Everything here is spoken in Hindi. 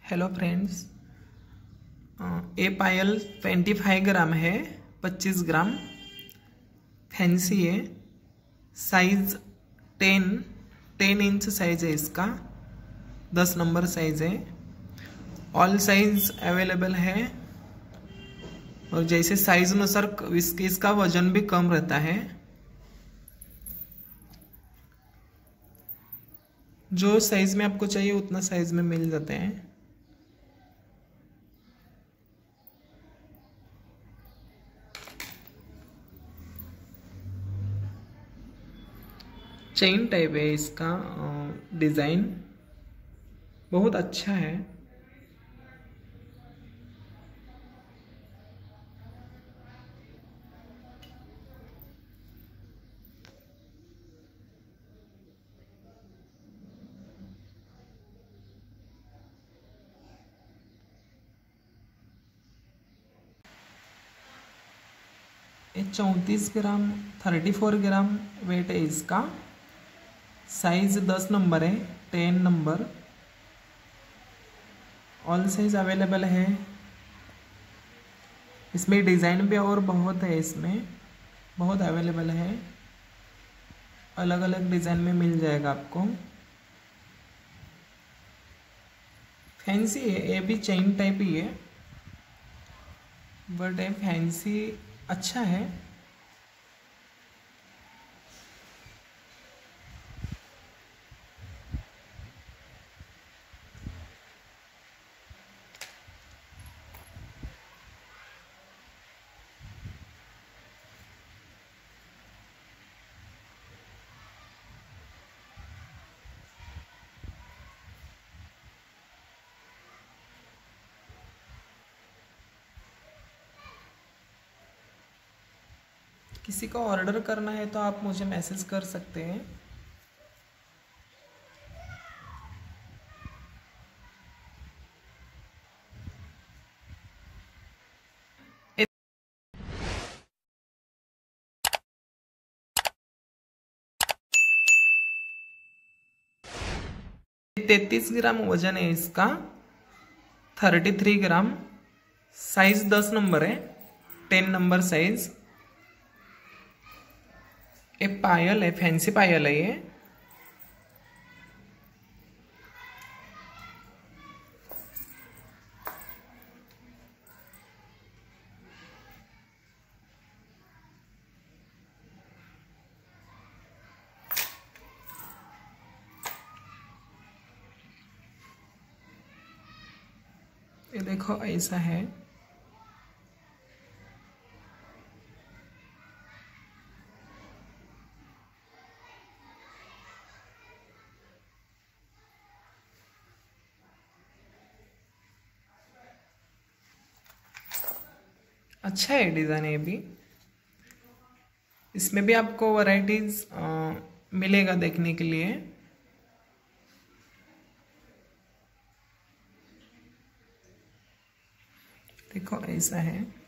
हेलो फ्रेंड्स, ये पायल 25 ग्राम है, 25 ग्राम फैंसी है। साइज 10 इंच साइज है इसका, 10 नंबर साइज है। ऑल साइज अवेलेबल है और जैसे साइज अनुसार इसका वजन भी कम रहता है। जो साइज में आपको चाहिए उतना साइज में मिल जाते हैं। चेन टाइप है इसका, डिज़ाइन बहुत अच्छा है। ये 34 ग्राम 34 ग्राम वेट है इसका। साइज 10 नंबर है, 10 नंबर। ऑल साइज अवेलेबल है। इसमें डिज़ाइन भी और बहुत है, इसमें बहुत अवेलेबल है। अलग अलग डिज़ाइन में मिल जाएगा आपको। फैंसी है, ये भी चेन टाइप ही है, बट ये फैंसी अच्छा है। किसी को ऑर्डर करना है तो आप मुझे मैसेज कर सकते हैं। ये 33 ग्राम वजन है इसका, 33 ग्राम। साइज 10 नंबर है, 10 नंबर साइज। ये पायल है, फैंसी पायल है ये। ये देखो ऐसा है। अच्छा है डिज़ाइन ये भी। इसमें भी आपको वैरायटीज मिलेगा देखने के लिए। देखो ऐसा है।